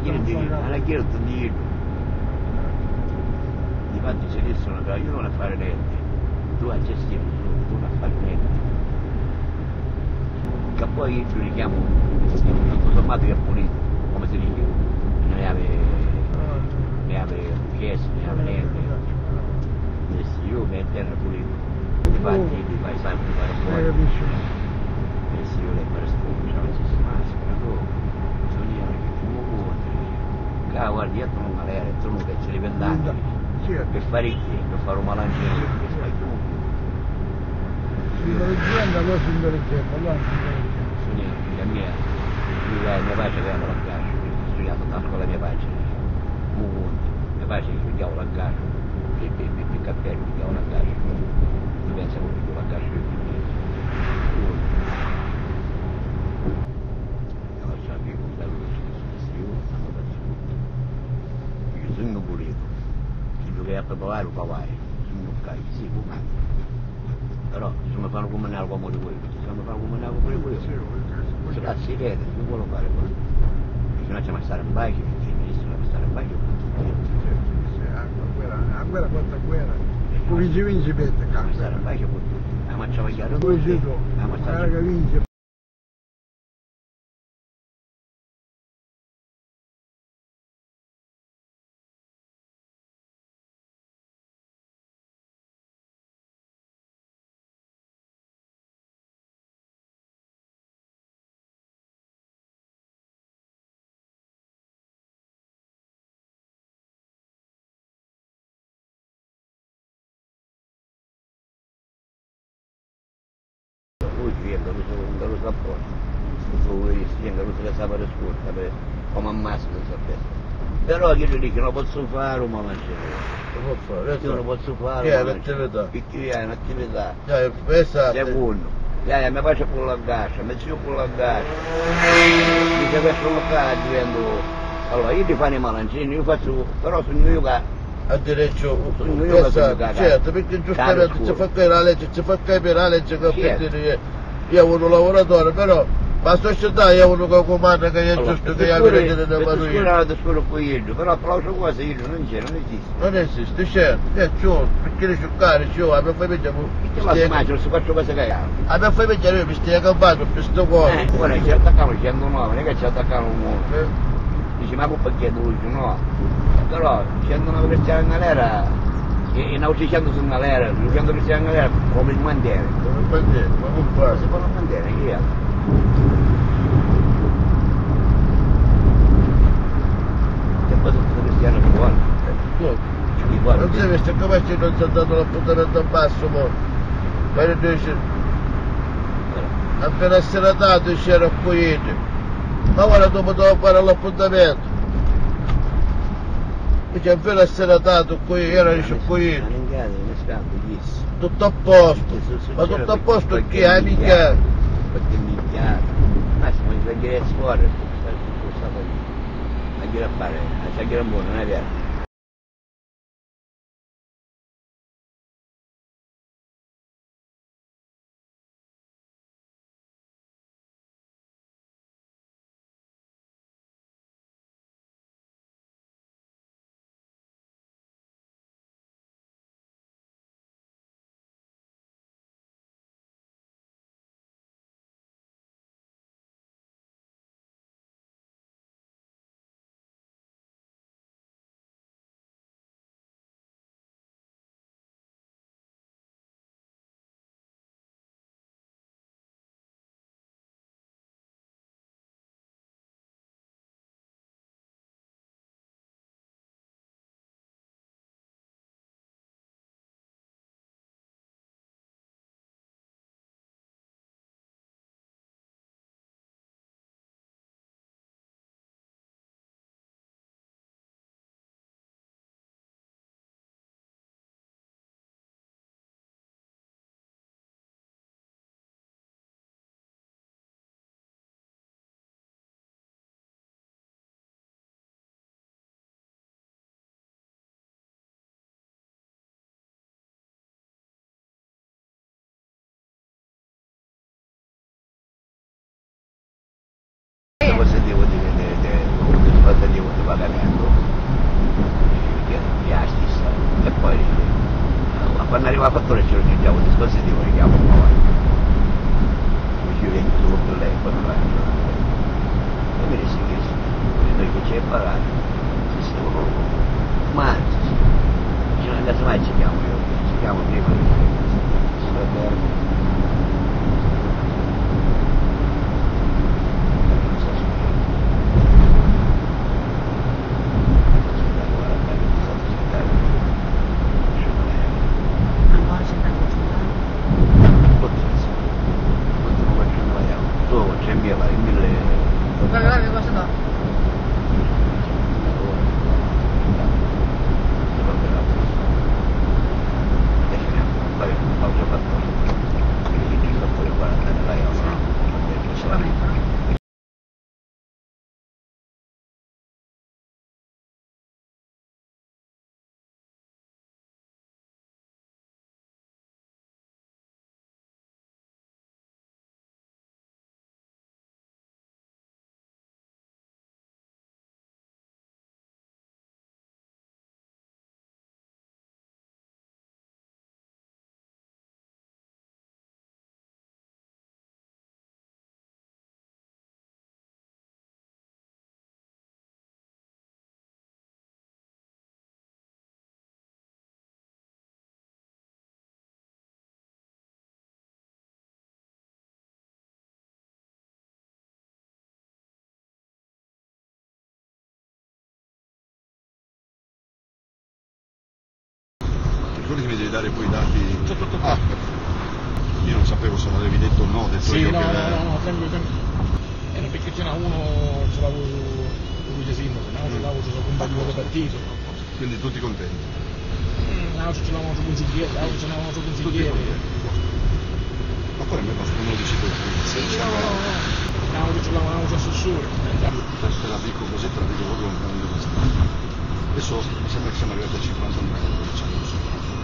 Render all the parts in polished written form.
alla chiesa di infatti ci dissero che io non a fare niente, tu a gestire tu non a fare niente. Che poi io richiamo tutto sommato che è pulito, come si dice, ne ave chiesto, ne ave niente. Io mi intendo pulito. Infatti mi fai sempre fare fuori. Io le fare scuola, non ci si maschera, tu bisogna che tu muovi. Che guardi, io non malere, tu non che ci devi andare. Per fare che? Per fare un malangino, che fai tu? Intelligente, allora si intelligente, allora si intelligente. Bisogna, la mia pace che è la caccia, ho studiato tanto la mia pace, mia pace che studiavo la caccia, per capire che studiavo la caccia, tu pensi che la caccia è più sogno pulito, se doveva preparare lo fai, sogno cai, sì, come. Però se mi fanno comunare come di quello, se mi fanno comunare come di quello, se la si vede, non vuole fare quello. Se no c'è da stare in pace, perché il ministro deve stare in pace. La guerra quanta guerra, come si vince pette, deve stare in pace con tutti, ma ci vogliamo poi tutti, tu, ma guarda che vince. Oggi è venuto apposta, è venuto la sabato scorsa, come ammazzo non sapesse. Però io gli dico non posso fare un momento, io non posso fare che è l'attività? perché è un'attività. Esatto. Secondo, mi faccio pure la gascia, mi zio pure la gascia, mi se questo lo fa divento, allora io ti fanno i malancini, io faccio, però sono io che A diretto, sono io che sono certo, perché giustamente ci fa capire la legge, ci fa capire la legge che per dire io ho un lavoratore, però la società io ho uno che comanda che è giusto che io mi da scuola da scuola con io, però l'altra cosa io non c'è, non esiste. Non esiste, certo, è giusto, perché le giocare, a me fai vedere, Perché la immagino su quattro cose che ha? a me fai vedere, mi stai campato per sto cuore. Ora ci attaccano 109, non è che ci attaccano un uomo. Dice ma come perché lui no? Però 109 cristiani in galera e non 600 su galera, 200 cristiani in galera come il mantiene. Come il mantiene, ma non fa. Si può non mantiene, che è? Che poi sono cristiani che buono. Non si è visto come se non si è dato l'appuntamento a basso, ma dice, appena essere dato si era accoglito. Ma ora dopo devo fare l'appuntamento. Dice appena essere dato qui, era accoglito. Tutto a posto, ma tutto a posto chi è mica? Perché minchiato. Ma se mi fai dire scuola, a dire a fare, a dire buono, non è vero? arriva a fattore ce lo chiudiamo il dispositivo, richiamo un po'. Mi ci viene tutto per lei, poi e mi disse che c'è parlato, si stava ma adesso mai ci chiamo io, ci chiamo prima, si va bene. Guarda cosa fa. Ricordi che mi devi dare poi i dati? Ah, io non sapevo se l'avevi detto o no, detto sì, io no, che... no, tranquillo. Perché c'era uno, ce l'avevo il vice sindaco, no? Ce l'avevo il compagno del partito. Quindi tutti contenti? No, ce l'avevamo sul consigliere, ce l'avevamo sul consigliere. Ma poi a me basta, non lo dici tu. Sì, no, ce l'avevamo sul assessore. Te la dico così, te la dico proprio un po' di strada. Adesso mi sembra che siamo arrivati a 50 milioni, diciamo così.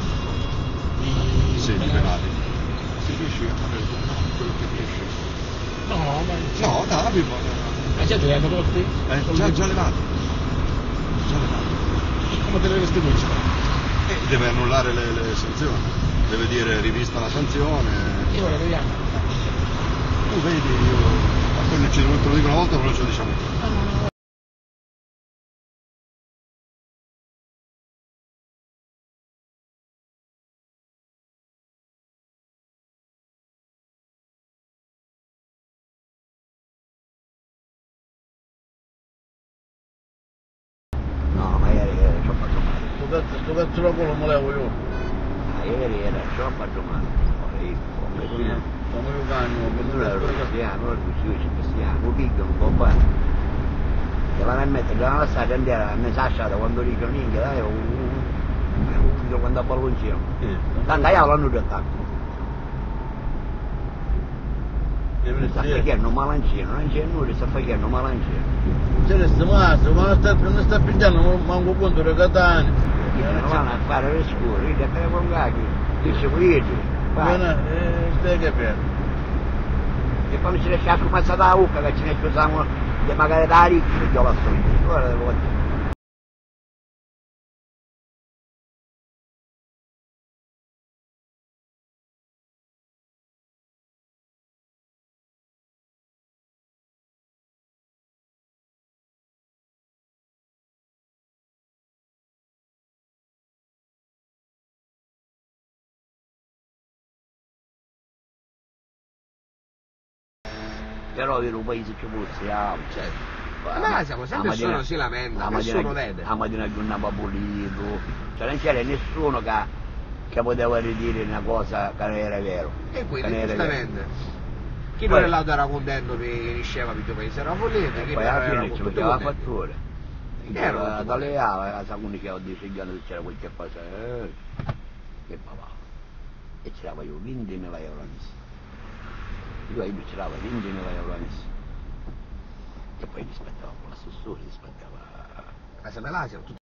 Sì, di penali. Si riesci a fare quello che riesci? No, ma... No, dai, ma già te li hanno tolti? già levati. Già levati. Come te le restituisci? Deve annullare le sanzioni. Deve dire rivista la sanzione. E ora vediamo. Tu vedi, poi non te lo dico una volta, non ce lo diciamo più. No, ma ieri ci ho fatto male. Sto cazzo da culo me levo io. Ma ieri ci ho fatto male. Come io cagno, non ero cristiano, non ero cristiano, lo piglio un po' qua. E la mette, già la sta candela, a me si è lasciata quando dice minchia, dai, un figlio quando a palloncino. Tanto io l'hanno detto. Sta facendo un malancino, non c'è nulla, sta facendo un malancino. Se ne sta massa, ma non sta pigliando manco conto dei catani. Non vanno a fare le scuole, dice che con cacchi, dice puliti. Stai che per? E quando ci lascia sfumazzata la bucca che ce ne scusiamo di magari da ricchi perché io la sto guarda le volte. Però per un paese che possiamo, cioè, Ma siamo sempre nessuno si lamenta, nessuno vede. La mattina giornata pulito, cioè non c'era nessuno che poteva ridire una cosa che non era vero. E quindi giustamente chi non è là era contento che riusciva perché il paese era pulito, chi poi alla fine ci metteva la contento. fattura. Dalle a secondo che ho deciso che c'era qualche cosa che papà. E c'era io 20.000 euro al mese. Io mi c'erava 20.000 euro al mese. E poi rispettava con l'assessore, rispettava... Casa Melasi,